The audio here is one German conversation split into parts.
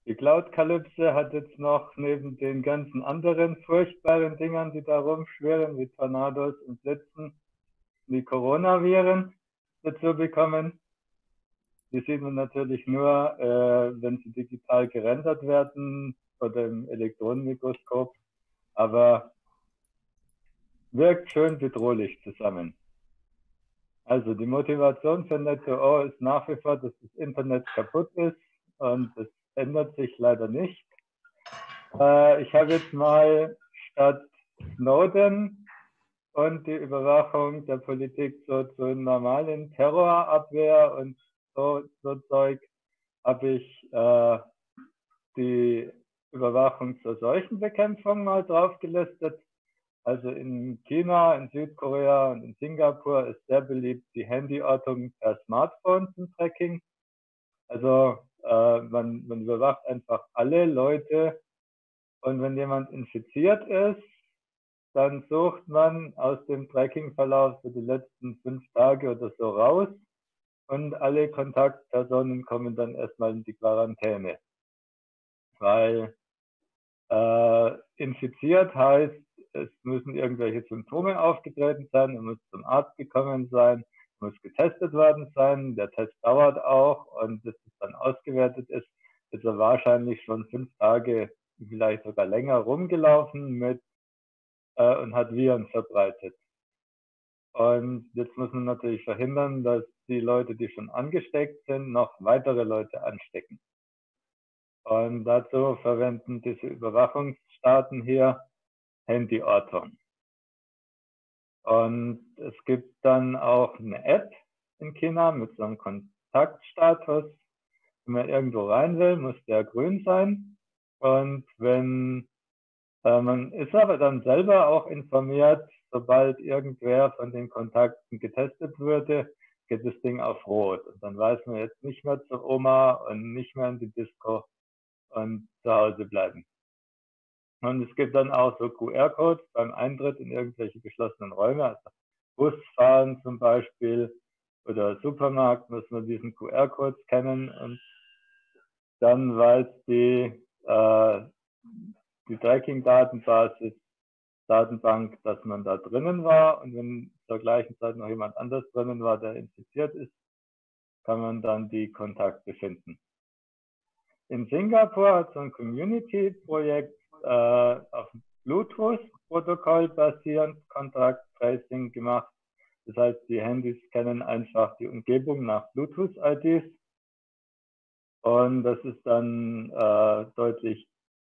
Die Cloud-Kalypse hat jetzt noch neben den ganzen anderen furchtbaren Dingern, die da rumschwirren, wie Tornados und Blitzen, wie Coronaviren dazu bekommen. Die sieht man natürlich nur, wenn sie digital gerendert werden oder im Elektronenmikroskop, aber wirkt schön bedrohlich zusammen. Also die Motivation für Net2O ist nach wie vor, dass das Internet kaputt ist und das ändert sich leider nicht. Ich habe jetzt mal statt Snowden und die Überwachung der Politik so zur normalen Terrorabwehr und so Zeug, habe ich die Überwachung zur Seuchenbekämpfung mal draufgelistet. Also in China, in Südkorea und in Singapur ist sehr beliebt die Handyortung per Smartphone zum Tracking. Also man überwacht einfach alle Leute und wenn jemand infiziert ist, dann sucht man aus dem Tracking-Verlauf für die letzten 5 Tage oder so raus und alle Kontaktpersonen kommen dann erstmal in die Quarantäne. Weil infiziert heißt, es müssen irgendwelche Symptome aufgetreten sein, man muss zum Arzt gekommen sein, muss getestet worden sein, der Test dauert auch und bis es dann ausgewertet ist er wahrscheinlich schon 5 Tage, vielleicht sogar länger rumgelaufen mit und hat Viren verbreitet. Und jetzt muss man natürlich verhindern, dass die Leute, die schon angesteckt sind, noch weitere Leute anstecken. Und dazu verwenden diese Überwachungsstaaten hier Handyortung. Und es gibt dann auch eine App in China mit so einem Kontaktstatus. Wenn man irgendwo rein will, muss der grün sein. Und wenn man ist aber dann selber auch informiert, sobald irgendwer von den Kontakten getestet würde, geht das Ding auf Rot. Und dann weiß man jetzt nicht mehr zur Oma und nicht mehr in die Disco und zu Hause bleiben. Und es gibt dann auch so QR-Codes beim Eintritt in irgendwelche geschlossenen Räume, also Busfahren zum Beispiel oder Supermarkt, muss man diesen QR-Code scannen und dann weiß die Tracking-Datenbank, dass man da drinnen war und wenn zur gleichen Zeit noch jemand anders drinnen war, der infiziert ist, kann man dann die Kontakte finden. In Singapur hat so ein Community-Projekt auf Bluetooth-Protokoll basierend Contact Tracing gemacht. Das heißt, die Handys scannen einfach die Umgebung nach Bluetooth-IDs und das ist dann deutlich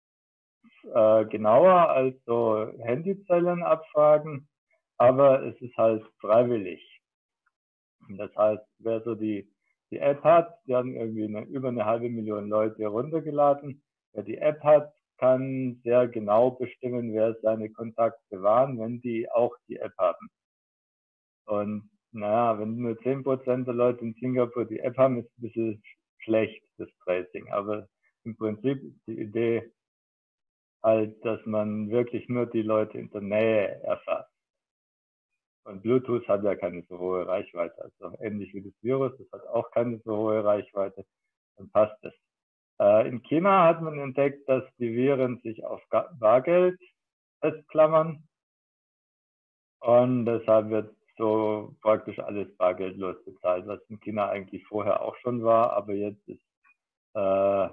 genauer als so Handyzellenabfragen, aber es ist halt freiwillig. Das heißt, wer so die App hat, die haben irgendwie über eine halbe Million Leute heruntergeladen. Wer die App hat, kann sehr genau bestimmen, wer seine Kontakte waren, wenn die auch die App haben. Und naja, wenn nur 10% der Leute in Singapur die App haben, ist es ein bisschen schlecht, das Tracing. Aber im Prinzip ist die Idee halt, dass man wirklich nur die Leute in der Nähe erfasst. Und Bluetooth hat ja keine so hohe Reichweite, also ähnlich wie das Virus, das hat auch keine so hohe Reichweite, dann passt es. In China hat man entdeckt, dass die Viren sich auf Bargeld festklammern und deshalb wird so praktisch alles bargeldlos bezahlt, was in China eigentlich vorher auch schon war, aber jetzt ist das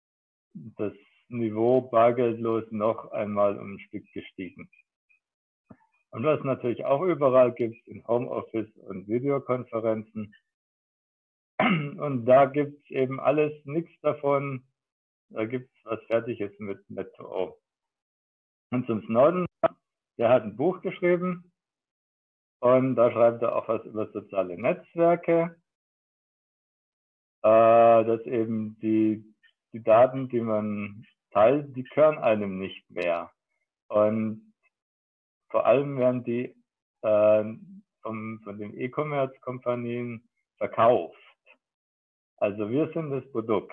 Niveau bargeldlos noch einmal um ein Stück gestiegen. Und was es natürlich auch überall gibt, in Homeoffice und Videokonferenzen. Und da gibt es eben alles, nichts davon. Da gibt es was Fertiges mit Net2O. Und zum Snowden, der hat ein Buch geschrieben und da schreibt er auch was über soziale Netzwerke, dass eben die Daten, die man teilt, die gehören einem nicht mehr. Und vor allem werden die von den E-Commerce-Kompanien verkauft. Also wir sind das Produkt.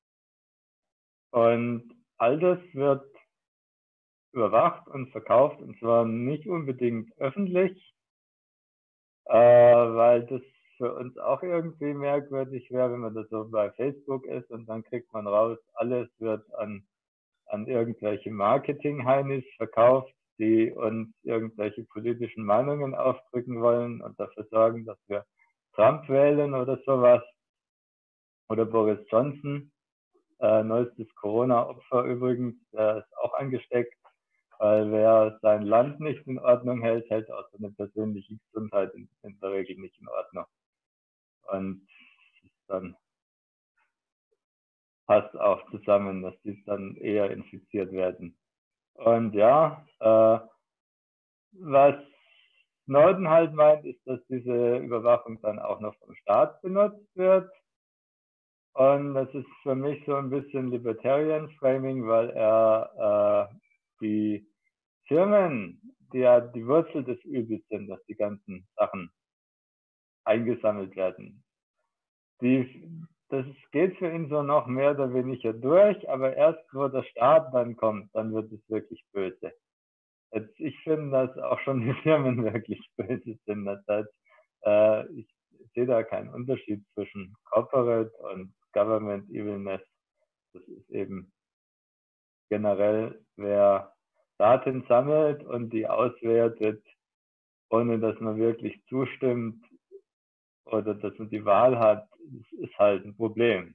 Und all das wird überwacht und verkauft und zwar nicht unbedingt öffentlich, weil das für uns auch irgendwie merkwürdig wäre, wenn man das so bei Facebook ist und dann kriegt man raus, alles wird an irgendwelche Marketing-Heinis verkauft, die uns irgendwelche politischen Meinungen aufdrücken wollen und dafür sorgen, dass wir Trump wählen oder sowas. Oder Boris Johnson, neuestes Corona-Opfer übrigens, der ist auch angesteckt, weil wer sein Land nicht in Ordnung hält, hält auch seine persönliche Gesundheit in der Regel nicht in Ordnung. Und dann passt auch zusammen, dass die dann eher infiziert werden. Und ja, was Snowden halt meint, ist, dass diese Überwachung dann auch noch vom Staat benutzt wird. Und das ist für mich so ein bisschen Libertarian Framing, weil er die Firmen, die ja die Wurzel des Übels sind, dass die ganzen Sachen eingesammelt werden, das geht für ihn so noch mehr oder weniger durch, aber erst wo der Staat dann kommt, dann wird es wirklich böse. Jetzt, ich finde, dass auch schon die Firmen wirklich böse sind. Das heißt, ich sehe da keinen Unterschied zwischen Corporate und Government Evilness. Das ist eben generell, wer Daten sammelt und die auswertet, ohne dass man wirklich zustimmt oder dass man die Wahl hat, ist halt ein Problem.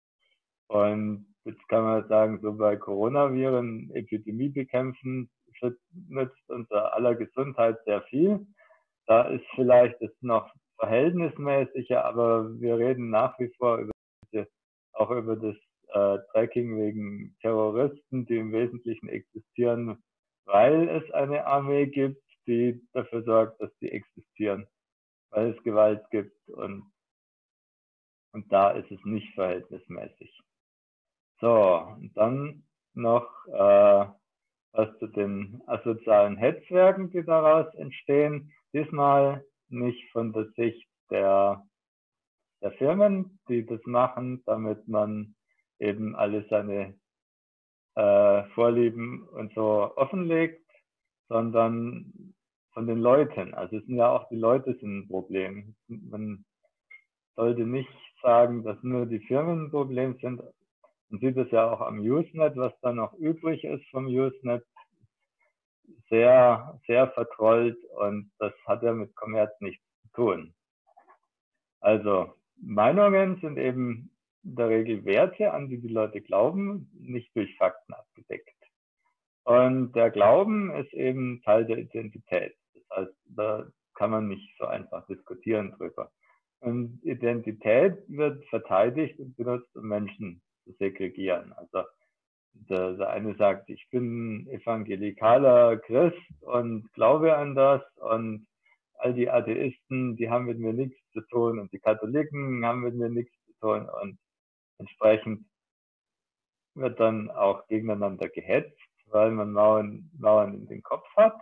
Und jetzt kann man sagen, so bei Coronaviren, Epidemie bekämpfen, nützt unser aller Gesundheit sehr viel. Da ist vielleicht es noch verhältnismäßiger, aber wir reden nach wie vor auch über das Tracking wegen Terroristen, die im Wesentlichen existieren, weil es eine Armee gibt, die dafür sorgt, dass die existieren, weil es Gewalt gibt und da ist es nicht verhältnismäßig. So, und dann noch was zu den asozialen Netzwerken, die daraus entstehen. Diesmal nicht von der Sicht der Firmen, die das machen, damit man eben alle seine Vorlieben und so offenlegt, sondern von den Leuten. Also es sind ja auch die Leute sind ein Problem. Man sollte nicht sagen, dass nur die Firmen ein Problem sind. Man sieht es ja auch am Usenet, was da noch übrig ist vom Usenet, sehr, sehr vertrollt und das hat ja mit Kommerz nichts zu tun. Also Meinungen sind eben in der Regel Werte, an die die Leute glauben, nicht durch Fakten abgedeckt. Und der Glauben ist eben Teil der Identität. Das heißt, da kann man nicht so einfach diskutieren drüber. Und Identität wird verteidigt und benutzt, um Menschen zu segregieren. Also der eine sagt, ich bin evangelikaler Christ und glaube an das und all die Atheisten, die haben mit mir nichts zu tun und die Katholiken haben mit mir nichts zu tun und entsprechend wird dann auch gegeneinander gehetzt, weil man Mauern in den Kopf hat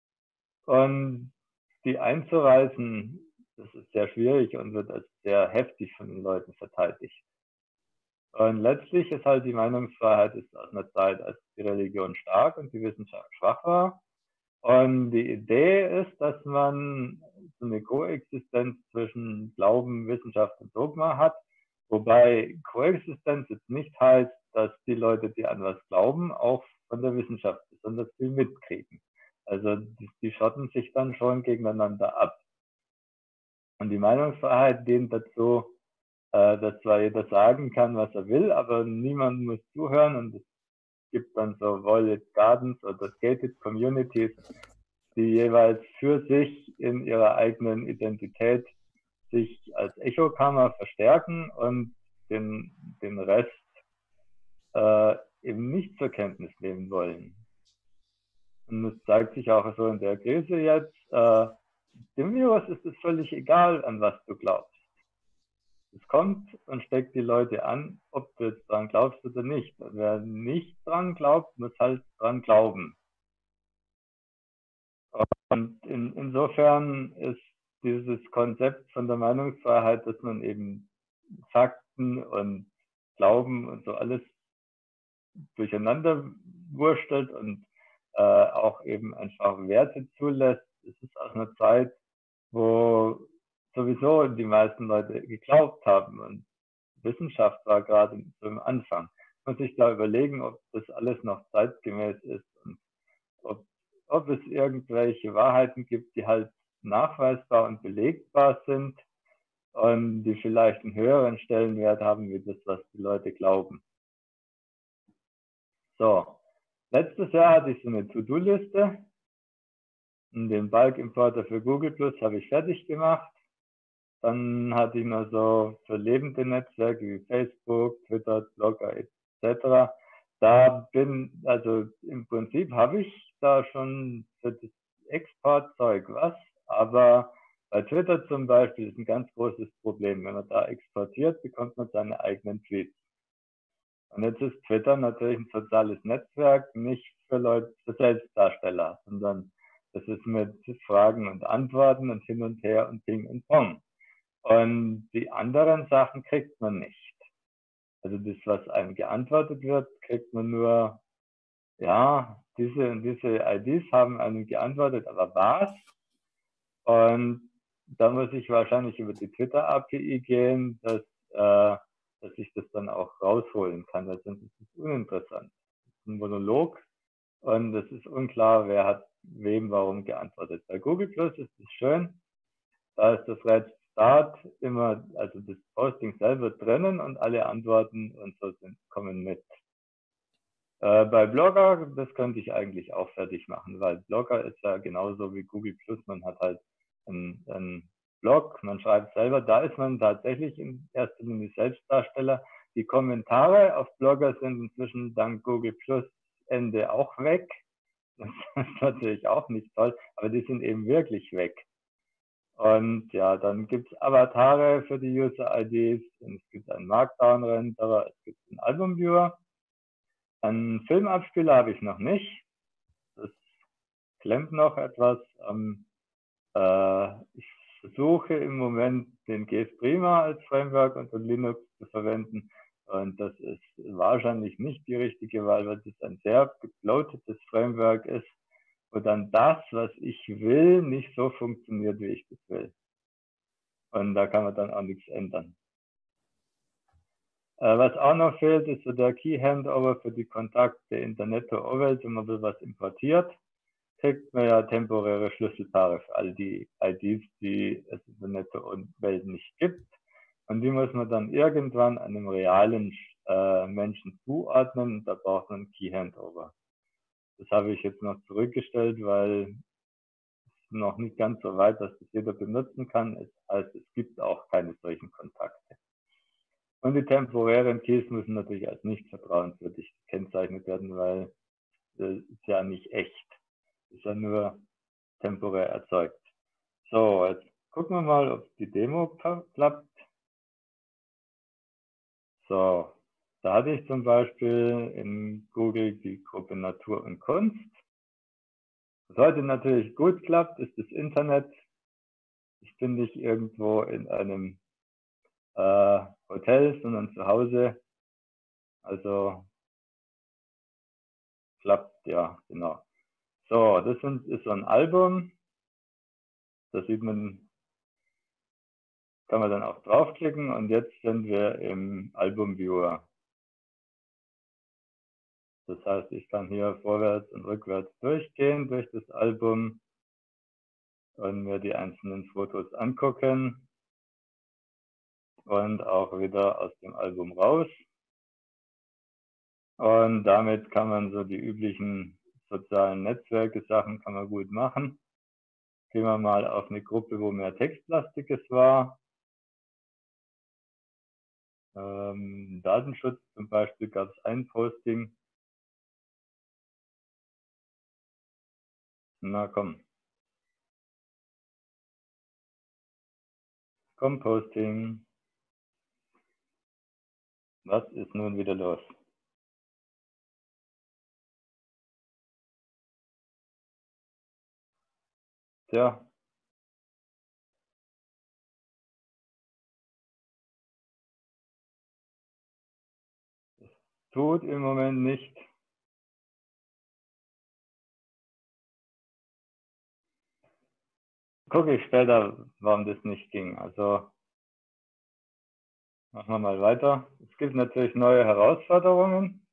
und die einzureißen, das ist sehr schwierig und wird als sehr heftig von den Leuten verteidigt. Und letztlich ist halt die Meinungsfreiheit ist aus einer Zeit, als die Religion stark und die Wissenschaft schwach war. Und die Idee ist, dass man so eine Koexistenz zwischen Glauben, Wissenschaft und Dogma hat, wobei Koexistenz jetzt nicht heißt, dass die Leute, die an was glauben, auch von der Wissenschaft besonders viel mitkriegen. Also die schotten sich dann schon gegeneinander ab. Und die Meinungsfreiheit dient dazu, dass zwar jeder sagen kann, was er will, aber niemand muss zuhören und es gibt dann so Walled Gardens oder Gated Communities, die jeweils für sich in ihrer eigenen Identität sich als Echokammer verstärken und den Rest eben nicht zur Kenntnis nehmen wollen. Und es zeigt sich auch so in der Krise jetzt, dem Virus ist es völlig egal, an was du glaubst. Es kommt und steckt die Leute an, ob du jetzt dran glaubst oder nicht. Und wer nicht dran glaubt, muss halt dran glauben. Und insofern ist dieses Konzept von der Meinungsfreiheit, dass man eben Fakten und Glauben und so alles durcheinander wurstelt und auch eben einfach Werte zulässt. Es ist aus einer Zeit, wo sowieso die meisten Leute geglaubt haben. Und Wissenschaft war gerade so im Anfang. Man muss sich da überlegen, ob das alles noch zeitgemäß ist und ob es irgendwelche Wahrheiten gibt, die halt nachweisbar und belegbar sind und die vielleicht einen höheren Stellenwert haben, wie das, was die Leute glauben. So, letztes Jahr hatte ich so eine To-Do-Liste. Den Bulk-Importer für Google Plus habe ich fertig gemacht. Dann hatte ich noch so für lebende Netzwerke wie Facebook, Twitter, Blogger etc. Also im Prinzip habe ich da schon für das Exportzeug was, aber bei Twitter zum Beispiel ist ein ganz großes Problem. Wenn man da exportiert, bekommt man seine eigenen Tweets. Und jetzt ist Twitter natürlich ein soziales Netzwerk, nicht für Leute, für Selbstdarsteller, sondern das ist mit Fragen und Antworten und hin und her und Ping und Pong. Und die anderen Sachen kriegt man nicht. Also das, was einem geantwortet wird, kriegt man nur, ja, diese und diese IDs haben einem geantwortet, aber was? Und da muss ich wahrscheinlich über die Twitter-API gehen, dass ich das dann auch rausholen kann, weil sonst ist es uninteressant. Es ist ein Monolog und es ist unklar, wer hat wem warum geantwortet. Bei Google Plus ist es schön, da ist das Red Start immer, also das Posting selber drinnen und alle Antworten und so kommen mit. Bei Blogger, das könnte ich eigentlich auch fertig machen, weil Blogger ist ja genauso wie Google Plus, man hat halt einen Blog, man schreibt selber, da ist man tatsächlich in erster Linie Selbstdarsteller. Die Kommentare auf Blogger sind inzwischen dank Google Plus Ende auch weg. Das ist natürlich auch nicht toll, aber die sind eben wirklich weg. Und ja, dann gibt es Avatare für die User-IDs, es gibt einen Markdown-Renderer, es gibt einen Album-Viewer. Einen Filmabspieler habe ich noch nicht. Das klemmt noch etwas. Ich versuche im Moment den GSprima als Framework unter Linux zu verwenden. Und das ist wahrscheinlich nicht die richtige Wahl, weil das ein sehr gebloatetes Framework ist, wo dann das, was ich will, nicht so funktioniert, wie ich das will. Und da kann man dann auch nichts ändern. Was auch noch fehlt, ist so der Key-Handover für die Kontakte in der Netto-O-Welt. Wenn man will was importiert, kriegt man ja temporäre Schlüsselpaare für all die IDs, die es in der Netto-Welt nicht gibt. Und die muss man dann irgendwann einem realen Menschen zuordnen und da braucht man einen Key-Handover. Das habe ich jetzt noch zurückgestellt, weil es noch nicht ganz so weit, dass das jeder benutzen kann. Es heißt, es gibt auch keine solchen Kontakte. Und die temporären Keys müssen natürlich als nicht vertrauenswürdig gekennzeichnet werden, weil das ist ja nicht echt. Das ist ja nur temporär erzeugt. So, jetzt gucken wir mal, ob die Demo klappt. So, da hatte ich zum Beispiel in Google die Gruppe Natur und Kunst. Was heute natürlich gut klappt, ist das Internet. Ich bin nicht irgendwo in einem Hotel, sondern zu Hause. Also klappt, ja, genau. So, das ist so ein Album. Da sieht man, kann man dann auch draufklicken und jetzt sind wir im Album-Viewer. Das heißt, ich kann hier vorwärts und rückwärts durchgehen durch das Album und mir die einzelnen Fotos angucken und auch wieder aus dem Album raus. Und damit kann man so die üblichen sozialen Netzwerke-Sachen kann man gut machen. Gehen wir mal auf eine Gruppe, wo mehr Textlastiges war. Datenschutz zum Beispiel gab es ein Posting. Na komm. Composting. Was ist nun wieder los? Tja, tut im Moment nicht. gucke ich später, warum das nicht ging. Also machen wir mal weiter. Es gibt natürlich neue Herausforderungen.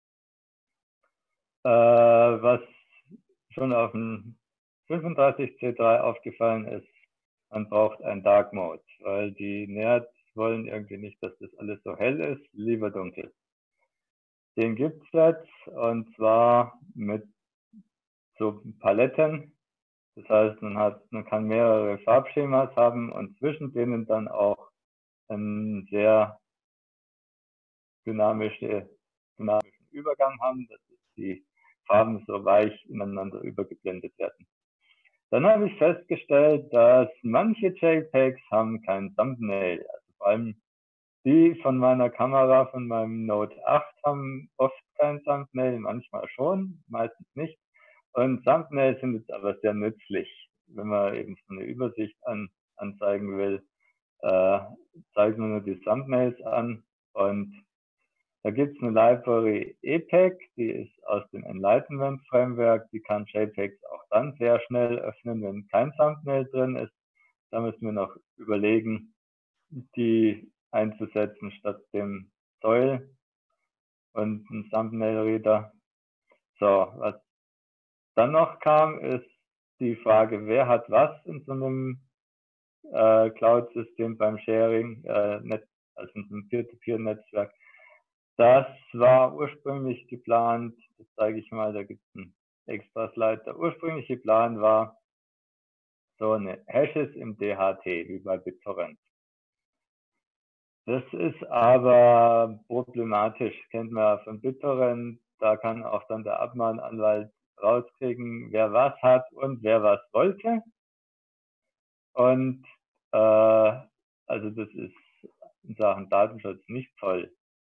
Was schon auf dem 35C3 aufgefallen ist, man braucht einen Dark Mode, weil die Nerds wollen irgendwie nicht, dass das alles so hell ist, lieber dunkel. Den gibt es jetzt, und zwar mit so Paletten. Das heißt, man kann mehrere Farbschemas haben und zwischen denen dann auch einen sehr dynamischen Übergang haben, dass die Farben so weich ineinander übergeblendet werden. Dann habe ich festgestellt, dass manche JPEGs haben kein Thumbnail. Also vor allem die von meiner Kamera, von meinem Note 8, haben oft kein Thumbnail, manchmal schon, meistens nicht. Und Thumbnails sind jetzt aber sehr nützlich, wenn man eben so eine Übersicht anzeigen will. Zeigt man nur die Thumbnails an, und da gibt es eine Library EPEG, die ist aus dem Enlightenment Framework, die kann JPEGs auch dann sehr schnell öffnen, wenn kein Thumbnail drin ist. Da müssen wir noch überlegen, die einzusetzen statt dem Soil und einem Thumbnail Reader. So, was dann noch kam, ist die Frage, wer hat was in so einem Cloud-System beim Sharing, also in einem Peer-to-Peer-Netzwerk. Das war ursprünglich geplant, das zeige ich mal, da gibt es einen extra Slide. Der ursprüngliche Plan war so eine Hashes im DHT, wie bei BitTorrent. Das ist aber problematisch, kennt man von BitTorrent. Da kann auch dann der Abmahnanwalt rauskriegen, wer was hat und wer was wollte. Und also das ist in Sachen Datenschutz nicht toll.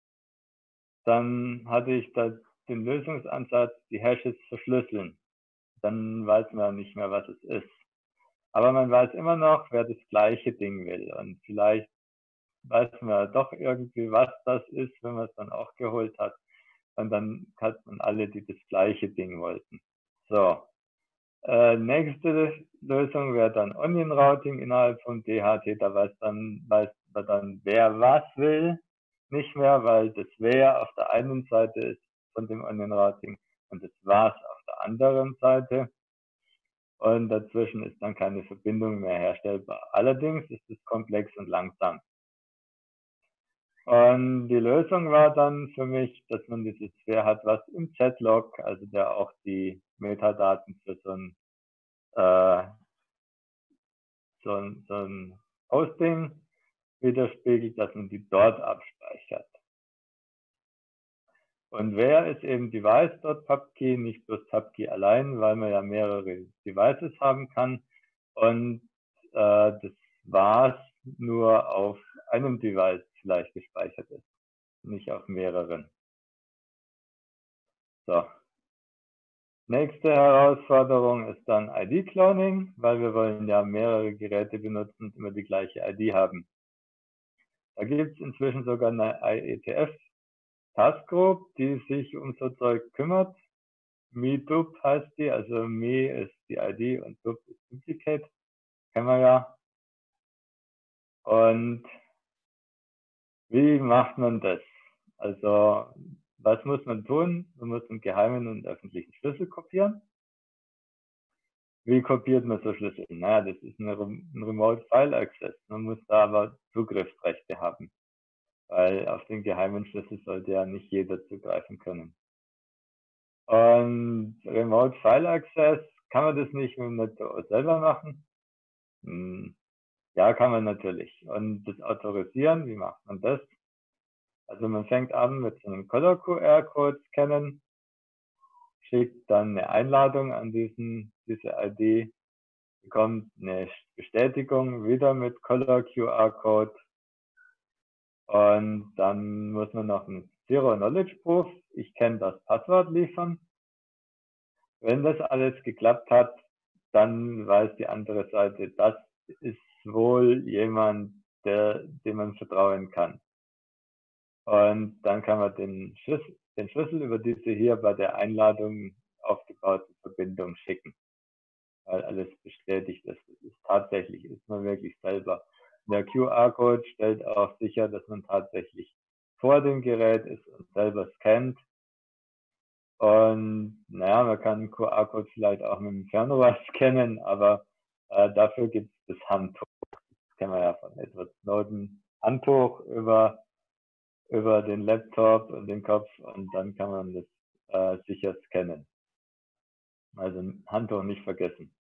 Dann hatte ich da den Lösungsansatz, die Hashes verschlüsseln. Dann weiß man nicht mehr, was es ist. Aber man weiß immer noch, wer das gleiche Ding will. Und vielleicht weiß man doch irgendwie, was das ist, wenn man es dann auch geholt hat. Und dann hat man alle, die das gleiche Ding wollten. So. Nächste Lösung wäre dann Onion Routing innerhalb vom DHT. Da weiß man dann, wer was will, nicht mehr, weil das wer auf der einen Seite ist von dem Onion Routing und das was auf der anderen Seite. Und dazwischen ist dann keine Verbindung mehr herstellbar. Allerdings ist es komplex und langsam. Und die Lösung war dann für mich, dass man dieses wer hat was im Chatlog, also der auch die Metadaten für so ein Hosting widerspiegelt, dass man die dort abspeichert. Und wer ist eben Device.pubkey, nicht bloß pubkey allein, weil man ja mehrere Devices haben kann. Und das was nur auf einem Device vielleicht gespeichert ist, nicht auf mehreren. So. Nächste Herausforderung ist dann ID-Cloning, weil wir wollen ja mehrere Geräte benutzen und immer die gleiche ID haben. Da gibt es inzwischen sogar eine IETF Task Group, die sich um so Zeug kümmert. MeDup heißt die, also Me ist die ID und Dup ist Duplicate, kennen wir ja. Und wie macht man das? Also was muss man tun? Man muss einen geheimen und öffentlichen Schlüssel kopieren. Wie kopiert man so Schlüssel? Naja, das ist ein Remote File Access. Man muss da aber Zugriffsrechte haben, weil auf den geheimen Schlüssel sollte ja nicht jeder zugreifen können. Und Remote File Access, kann man das nicht mit dem NetOS selber machen? Ja, kann man natürlich. Und das Autorisieren, wie macht man das? Also man fängt an mit so einem Color QR-Code scannen, schickt dann eine Einladung an diese ID, bekommt eine Bestätigung wieder mit Color QR-Code, und dann muss man noch einen Zero Knowledge Proof, ich kenne das Passwort, liefern. Wenn das alles geklappt hat, dann weiß die andere Seite, das ist wohl jemand, dem man vertrauen kann. Und dann kann man den Schlüssel über diese hier bei der Einladung aufgebaute Verbindung schicken. weil alles bestätigt ist. Das ist tatsächlich, ist man wirklich selber. Der QR-Code stellt auch sicher, dass man tatsächlich vor dem Gerät ist und selber scannt. Und naja, man kann einen QR-Code vielleicht auch mit dem Fernrohr scannen, aber dafür gibt es das Handtuch. Das kennen wir ja von Edward Snowden. Handtuch über den Laptop und den Kopf und dann kann man das sicher scannen. Also Handtuch nicht vergessen.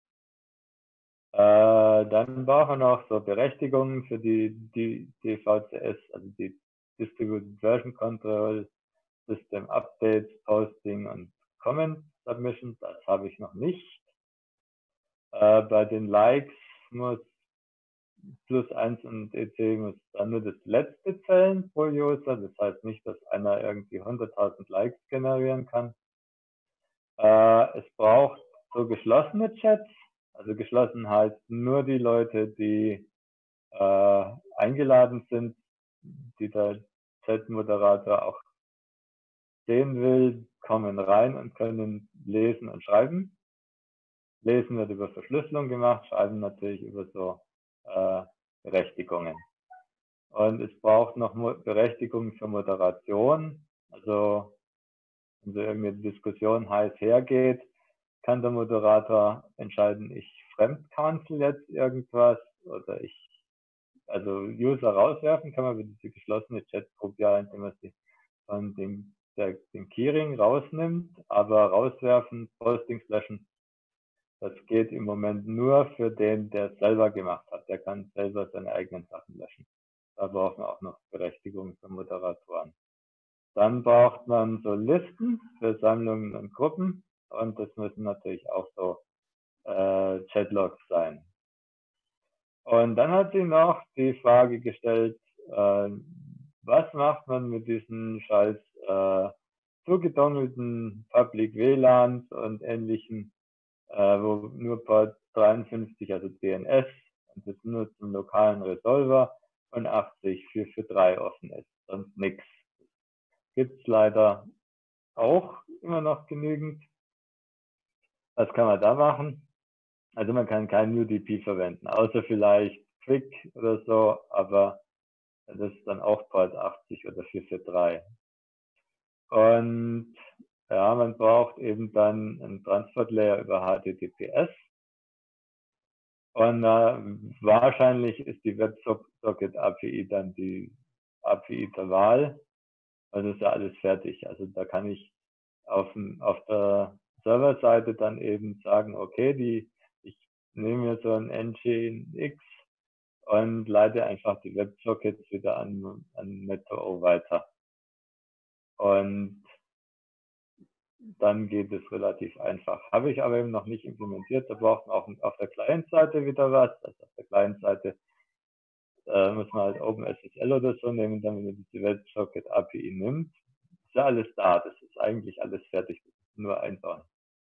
Dann brauchen wir noch so Berechtigungen für die DVCS, also die Distributed Version Control, System Updates, Posting und Comment Submission. Das habe ich noch nicht. Bei den Likes muss +1 und EC muss dann nur das letzte zählen pro User. Das heißt nicht, dass einer irgendwie 100.000 Likes generieren kann. Es braucht so geschlossene Chats. Also geschlossen heißt nur die Leute, die eingeladen sind, die der Chat-Moderator auch sehen will, kommen rein und können lesen und schreiben. Lesen wird über Verschlüsselung gemacht, schreiben natürlich über so Berechtigungen. Und es braucht noch Berechtigungen für Moderation. Also wenn so irgendeine Diskussion heiß hergeht, kann der Moderator entscheiden, ich fremdcancel jetzt irgendwas oder also User rauswerfen kann man über diese geschlossene Chatgruppe ja, indem man sie von dem Keyring rausnimmt, aber rauswerfen, Postings löschen, das geht im Moment nur für den, der es selber gemacht hat. Der kann selber seine eigenen Sachen löschen. Da braucht man auch noch Berechtigung für Moderatoren. Dann braucht man so Listen für Sammlungen und Gruppen und das müssen natürlich auch so Chatlogs sein. Und dann hat sie noch die Frage gestellt, was macht man mit diesen scheiß zugedongelten Public WLANs und ähnlichen, wo nur Port 53, also DNS, und das nur zum lokalen Resolver und 80 für 3 offen ist, sonst nichts. Gibt es leider auch immer noch genügend. Was kann man da machen? Also man kann kein UDP verwenden, außer vielleicht Quick oder so, aber das ist dann auch Port 80 oder 443. Und ja, man braucht eben dann einen Transport Layer über HTTPS. Und wahrscheinlich ist die WebSocket API dann die API der Wahl. Also ist ja alles fertig. Also da kann ich auf der Serverseite dann eben sagen, okay, ich nehme mir so ein Nginx und leite einfach die WebSockets wieder an NetOO weiter. Und dann geht es relativ einfach. Habe ich aber eben noch nicht implementiert. Da braucht man auch auf der Client-Seite wieder was. Also auf der Client-Seite muss man halt OpenSSL oder so nehmen, damit man diese WebSocket API nimmt. Ist ja alles da. Das ist eigentlich alles fertig. Das ist nur einbauen.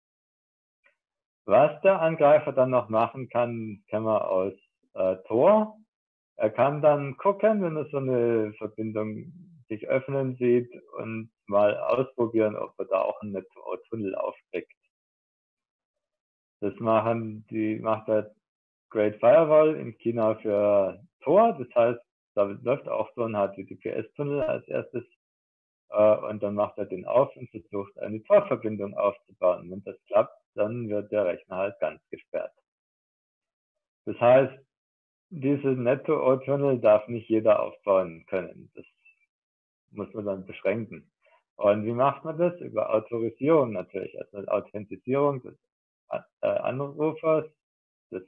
Was der Angreifer dann noch machen kann, kennen wir aus Tor. Er kann dann gucken, wenn er so eine Verbindung sich öffnen sieht und mal ausprobieren, ob er da auch einen NetOO-Tunnel aufdeckt. Das macht der Great Firewall in China für Tor. Das heißt, da läuft auch so ein HTTPS-Tunnel als erstes und dann macht er den auf und versucht, eine Tor-Verbindung aufzubauen. Wenn das klappt, dann wird der Rechner halt ganz gesperrt. Das heißt, diese NetOO-Tunnel darf nicht jeder aufbauen können. Das muss man dann beschränken. Und wie macht man das? Über Autorisierung natürlich. Also Authentisierung des Anrufers. Es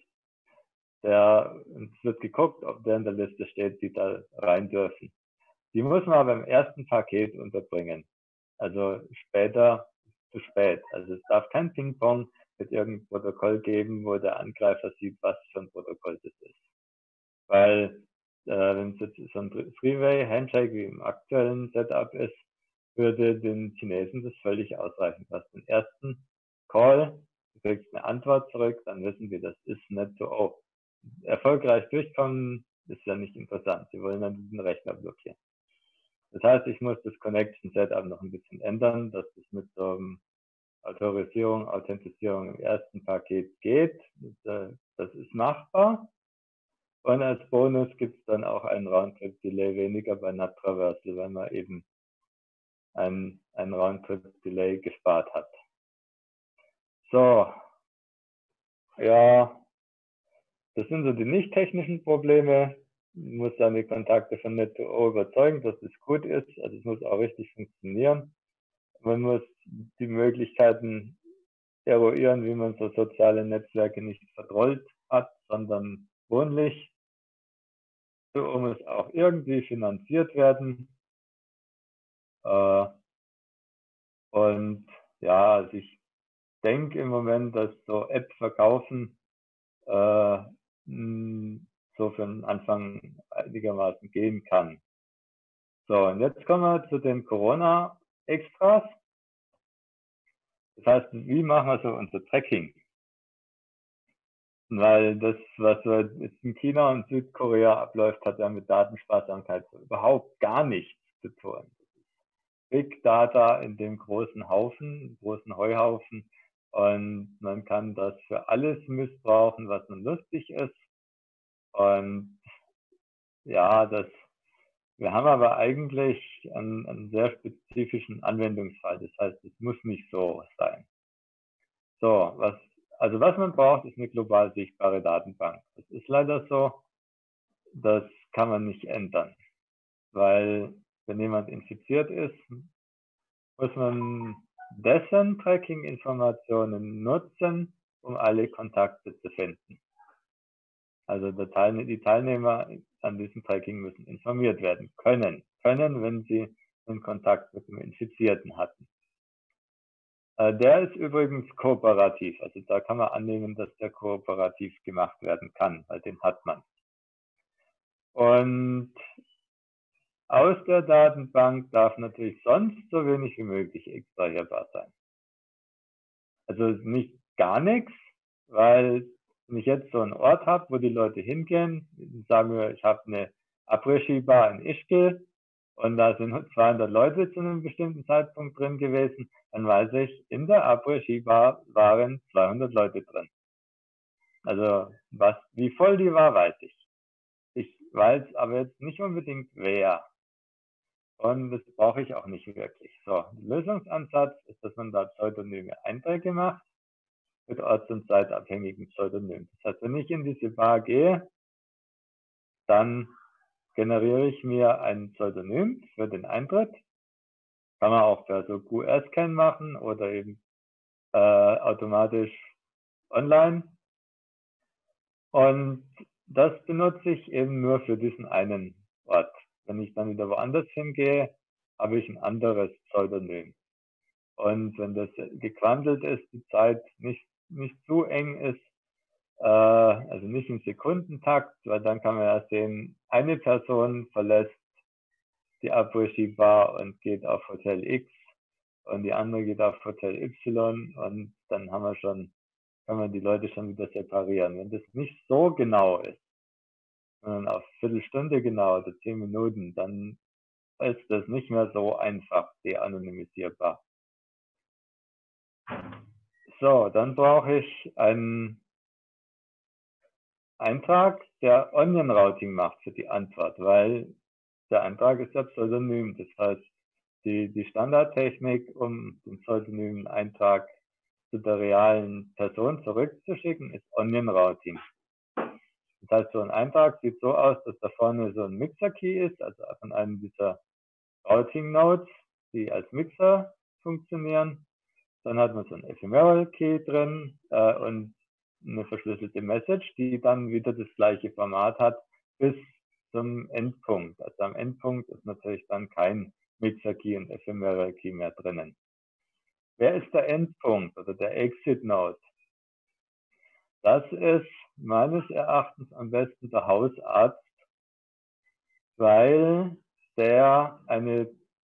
wird geguckt, ob der in der Liste steht, die da rein dürfen. Die muss man aber im ersten Paket unterbringen. Also später zu spät. Also es darf kein Ping-Pong mit irgendeinem Protokoll geben, wo der Angreifer sieht, was für ein Protokoll das ist. Weil wenn es jetzt so ein Three-Way-Handshake wie im aktuellen Setup ist, würde den Chinesen das völlig ausreichen. Du hast den ersten Call, du kriegst eine Antwort zurück, dann wissen wir, das ist NetOO. Erfolgreich durchkommen ist ja nicht interessant. Sie wollen dann diesen Rechner blockieren. Das heißt, ich muss das Connection Setup noch ein bisschen ändern, dass das mit so einem Autorisierung, Authentisierung im ersten Paket geht. Das ist machbar. Und als Bonus gibt es dann auch ein Roundtrip-Delay weniger bei NAT-Traversal, weil man eben ein Roundtrip-Delay gespart hat. So, ja, das sind so die nicht technischen Probleme. Man muss seine Kontakte von Net2O überzeugen, dass das gut ist. Also es muss auch richtig funktionieren. Man muss die Möglichkeiten eruieren, wie man so soziale Netzwerke nicht vertrollt hat, sondern wohnlich. So muss auch irgendwie finanziert werden. Und ja, also ich denke im Moment, dass so App-Verkaufen so für den Anfang einigermaßen gehen kann. So, und jetzt kommen wir zu den Corona-Extras. Das heißt, wie machen wir so unser Tracking? Weil das, was jetzt in China und Südkorea abläuft, hat ja mit Datensparsamkeit überhaupt gar nichts zu tun. Big Data in dem großen Haufen, großen Heuhaufen, und man kann das für alles missbrauchen, was nun lustig ist. Und ja, wir haben aber eigentlich einen sehr spezifischen Anwendungsfall. Das heißt, es muss nicht so sein. So, was man braucht, ist eine global sichtbare Datenbank. Das ist leider so, das kann man nicht ändern, weil wenn jemand infiziert ist, muss man dessen Tracking-Informationen nutzen, um alle Kontakte zu finden. Also die Teilnehmer an diesem Tracking müssen informiert werden können, wenn sie einen Kontakt mit dem Infizierten hatten. Der ist übrigens kooperativ, also da kann man annehmen, dass der kooperativ gemacht werden kann, weil den hat man. Und aus der Datenbank darf natürlich sonst so wenig wie möglich extrahierbar sein. Also nicht gar nichts, weil wenn ich jetzt so einen Ort habe, wo die Leute hingehen, sagen wir, ich habe eine Après-Ski-Bar in Ischgl und da sind 200 Leute zu einem bestimmten Zeitpunkt drin gewesen, dann weiß ich, in der Après-Ski-Bar waren 200 Leute drin. Also wie voll die war, weiß ich. Ich weiß aber jetzt nicht unbedingt wer. Und das brauche ich auch nicht wirklich. So, der Lösungsansatz ist, dass man da pseudonyme Einträge macht mit orts- und zeitabhängigen Pseudonymen. Das heißt, wenn ich in diese Bar gehe, dann generiere ich mir ein Pseudonym für den Eintritt. Kann man auch per so QR-Scan machen oder eben automatisch online. Und das benutze ich eben nur für diesen einen Ort. Wenn ich dann wieder woanders hingehe, habe ich ein anderes Pseudonym. Und wenn das gequantelt ist, die Zeit nicht zu eng ist, also nicht im Sekundentakt, weil dann kann man ja sehen, eine Person verlässt die Après-Ski-Bar und geht auf Hotel X und die andere geht auf Hotel Y und dann kann man die Leute schon wieder separieren. Wenn das nicht so genau ist, sondern auf Viertelstunde genau oder 10 Minuten, dann ist das nicht mehr so einfach de-anonymisierbar. So, dann brauche ich einen Eintrag, der Onion Routing macht für die Antwort, weil der Eintrag ist ja pseudonym. Das heißt, die Standardtechnik, um den pseudonymen Eintrag zu der realen Person zurückzuschicken, ist Onion Routing. Das heißt, so ein Eintrag sieht so aus, dass da vorne so ein Mixer-Key ist, also von einem dieser Routing-Nodes, die als Mixer funktionieren. Dann hat man so ein Ephemeral-Key drin und eine verschlüsselte Message, die dann wieder das gleiche Format hat bis zum Endpunkt. Also am Endpunkt ist natürlich dann kein Mixer-Key und Ephemeral-Key mehr drinnen. Wer ist der Endpunkt oder der Exit-Node? Das ist meines Erachtens am besten der Hausarzt, weil der eine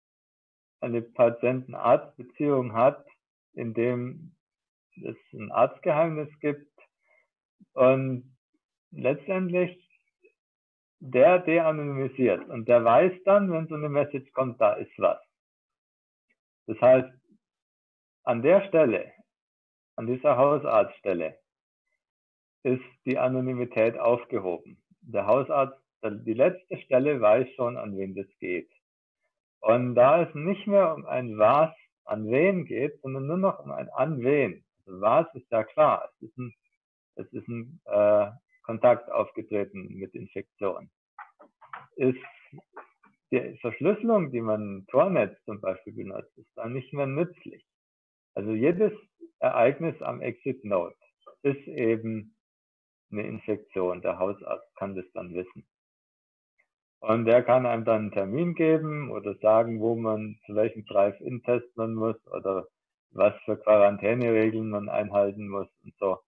Patienten-Arzt-Beziehung hat, in dem es ein Arztgeheimnis gibt und letztendlich der de-anonymisiert und der weiß dann, wenn so eine Message kommt, da ist was. Das heißt, an der Stelle, an dieser Hausarztstelle, ist die Anonymität aufgehoben. Der Hausarzt, die letzte Stelle weiß schon, an wen das geht. Und da es nicht mehr um ein Was an wen geht, sondern nur noch um ein an wen. Also was ist ja klar, es ist ein Kontakt aufgetreten mit Infektion. Ist die Verschlüsselung, die man im Tor-Netz zum Beispiel benutzt, ist dann nicht mehr nützlich. Also jedes Ereignis am Exit-Node ist eben eine Infektion. Der Hausarzt kann das dann wissen. Und der kann einem dann einen Termin geben oder sagen, wo man zu welchem Drive-In-Test man muss oder was für Quarantäneregeln man einhalten muss und so.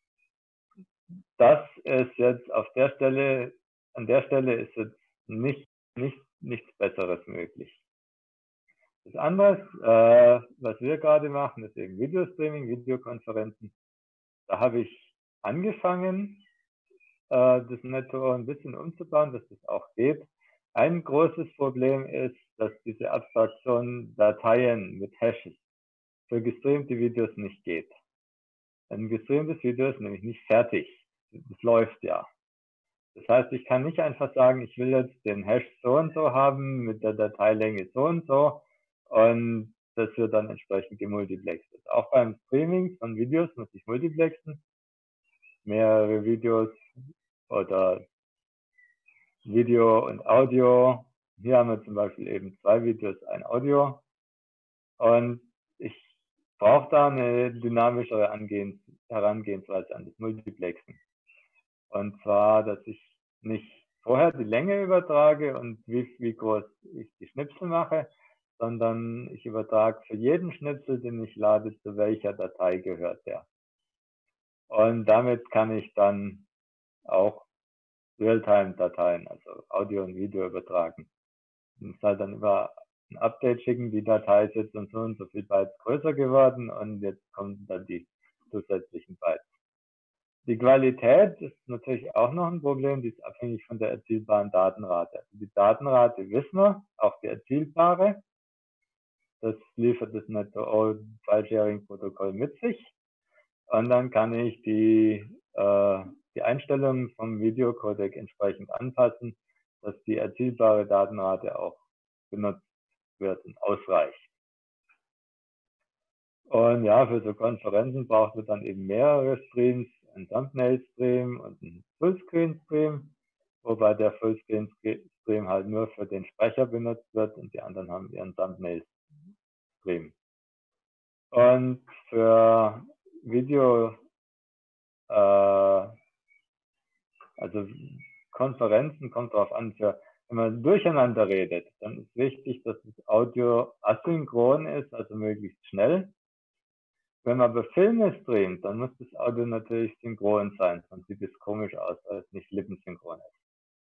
Das ist jetzt auf der Stelle, an der Stelle ist jetzt nichts Besseres möglich. Das andere, was wir gerade machen, ist eben Videostreaming, Videokonferenzen. Da habe ich angefangen, das NetToO ein bisschen umzubauen, dass das auch geht. Ein großes Problem ist, dass diese Abstraktion Dateien mit Hashes für gestreamte Videos nicht geht. Ein gestreamtes Video ist nämlich nicht fertig. Das läuft ja. Das heißt, ich kann nicht einfach sagen, ich will jetzt den Hash so und so haben mit der Dateilänge so und das wird dann entsprechend gemultiplext. Auch beim Streaming von Videos muss ich multiplexen. Mehrere Videos oder Video und Audio. Hier haben wir zum Beispiel eben 2 Videos, ein Audio. Und ich brauche da eine dynamischere Herangehensweise an das Multiplexen. Und zwar, dass ich nicht vorher die Länge übertrage und wie groß ich die Schnipsel mache, sondern ich übertrage für jeden Schnipsel, den ich lade, zu welcher Datei gehört der. Und damit kann ich dann auch Realtime-Dateien, also Audio und Video übertragen. Ich muss halt dann über ein Update schicken, die Datei ist jetzt und so viel Bytes größer geworden und jetzt kommen dann die zusätzlichen Bytes. Die Qualität ist natürlich auch noch ein Problem, die ist abhängig von der erzielbaren Datenrate. Also die Datenrate wissen wir, auch die erzielbare. Das liefert das NetToO File-Sharing-Protokoll mit sich. Und dann kann ich die Einstellungen vom Videocodec entsprechend anpassen, dass die erzielbare Datenrate auch benutzt wird und ausreicht. Und ja, für so Konferenzen braucht man dann eben mehrere Streams, ein Thumbnail-Stream und ein Fullscreen-Stream, wobei der Fullscreen-Stream halt nur für den Sprecher benutzt wird und die anderen haben ihren Thumbnail-Stream. Und für Video, also Konferenzen kommt darauf an, wenn man durcheinander redet, dann ist wichtig, dass das Audio asynchron ist, also möglichst schnell. Wenn man aber Filme streamt, dann muss das Audio natürlich synchron sein, sonst sieht es komisch aus, weil es nicht lippensynchron ist.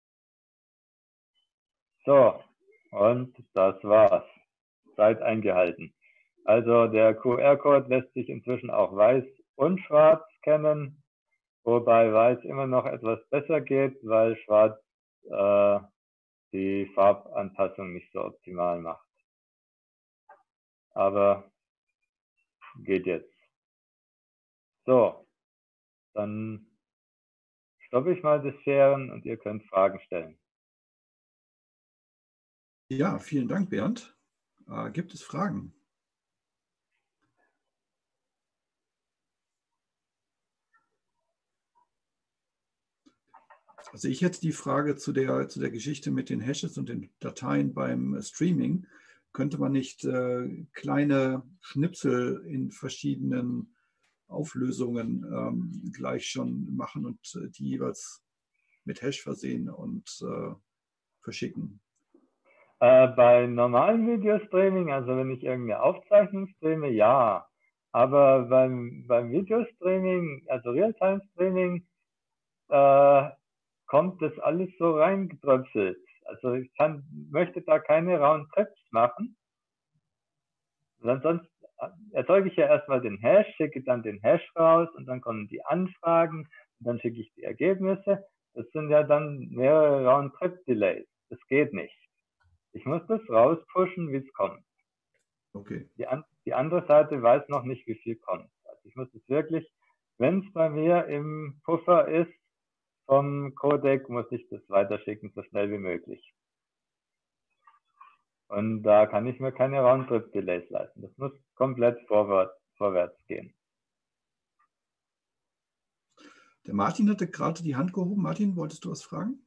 So, und das war's. Zeit eingehalten. Also der QR-Code lässt sich inzwischen auch weiß und schwarz scannen, wobei weiß immer noch etwas besser geht, weil schwarz die Farbanpassung nicht so optimal macht. Aber geht jetzt. So, dann stoppe ich mal das Sharen und ihr könnt Fragen stellen. Ja, vielen Dank, Bernd. Gibt es Fragen? Also ich hätte die Frage zu der Geschichte mit den Hashes und den Dateien beim Streaming. Könnte man nicht kleine Schnipsel in verschiedenen Auflösungen gleich schon machen und die jeweils mit Hash versehen und verschicken? Bei normalen Videostreaming, also wenn ich irgendeine Aufzeichnung streame, ja. Aber beim Videostreaming, also Realtime-Streaming, kommt das alles so reingetröpfelt. Also ich möchte da keine Roundtrips machen. Und sonst erzeuge ich ja erstmal den Hash, schicke dann den Hash raus und dann kommen die Anfragen und dann schicke ich die Ergebnisse. Das sind ja dann mehrere Roundtrip-Delays. Das geht nicht. Ich muss das rauspushen, wie es kommt. Okay. Die andere Seite weiß noch nicht, wie viel kommt. Also ich muss es wirklich, wenn es bei mir im Puffer ist vom Codec, muss ich das weiterschicken, so schnell wie möglich. Und da kann ich mir keine Roundtrip-Delays leisten. Das muss komplett vorwärts gehen. Der Martin hatte gerade die Hand gehoben. Martin, wolltest du was fragen?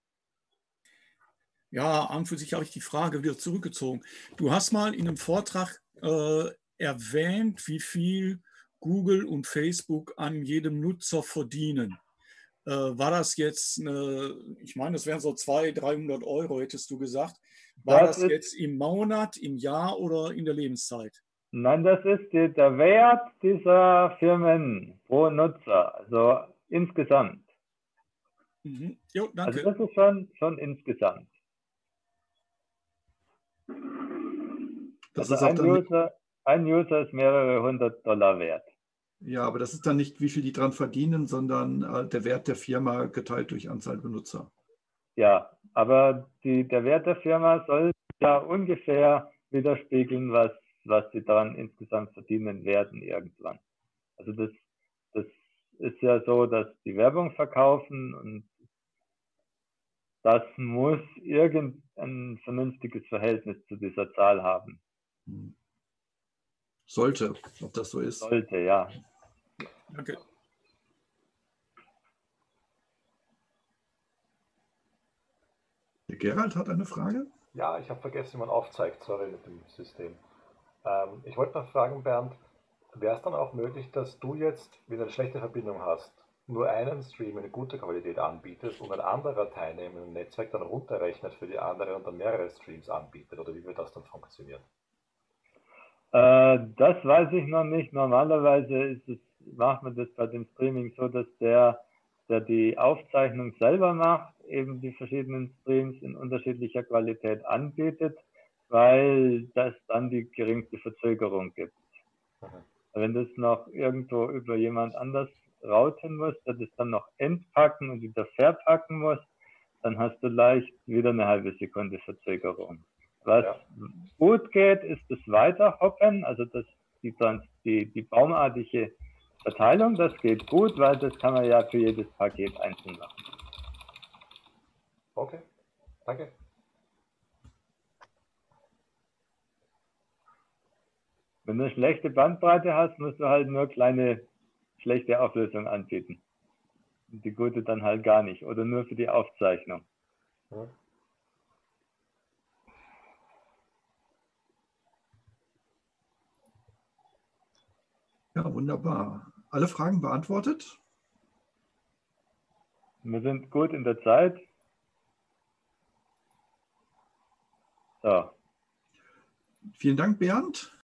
Ja, an und für sich habe ich die Frage wieder zurückgezogen. Du hast mal in einem Vortrag erwähnt, wie viel Google und Facebook an jedem Nutzer verdienen. War das jetzt, ich meine, das wären so 200, 300 Euro, hättest du gesagt. War das jetzt im Monat, im Jahr oder in der Lebenszeit? Nein, das ist der Wert dieser Firmen pro Nutzer, also insgesamt. Mhm. Jo, danke. Also das ist schon insgesamt. Das Also ist auch ein User ist mehrere $100 wert. Ja, aber das ist dann nicht, wie viel die dran verdienen, sondern der Wert der Firma geteilt durch Anzahl Benutzer. Ja, aber der Wert der Firma soll ja ungefähr widerspiegeln, was sie daran insgesamt verdienen werden irgendwann. Also das ist ja so, dass die Werbung verkaufen und das muss irgendein vernünftiges Verhältnis zu dieser Zahl haben. Sollte, ob das so ist. Sollte, ja. Danke. Der Gerald hat eine Frage. Ja, ich habe vergessen, wie man aufzeigt, sorry, mit dem System. Ich wollte noch fragen, Bernd, wäre es dann auch möglich, dass du jetzt, wenn du eine schlechte Verbindung hast, nur einen Stream in guter Qualität anbietest und ein anderer Teilnehmer im Netzwerk dann runterrechnet für die andere und dann mehrere Streams anbietet? Oder wie wird das dann funktionieren? Das weiß ich noch nicht. Normalerweise macht man das bei dem Streaming so, dass der die Aufzeichnung selber macht, eben die verschiedenen Streams in unterschiedlicher Qualität anbietet, weil das dann die geringste Verzögerung gibt. Wenn das noch irgendwo über jemand anders routen muss, der das dann noch entpacken und wieder verpacken muss, dann hast du leicht wieder eine halbe Sekunde Verzögerung. Was gut geht, ist das Weiterhoppen, also die baumartige Verteilung, das geht gut, weil das kann man ja für jedes Paket einzeln machen. Okay, danke. Wenn du eine schlechte Bandbreite hast, musst du halt nur kleine schlechte Auflösung anbieten. Und die gute dann halt gar nicht oder nur für die Aufzeichnung. Ja, wunderbar. Alle Fragen beantwortet? Wir sind gut in der Zeit. So. Vielen Dank, Bernd.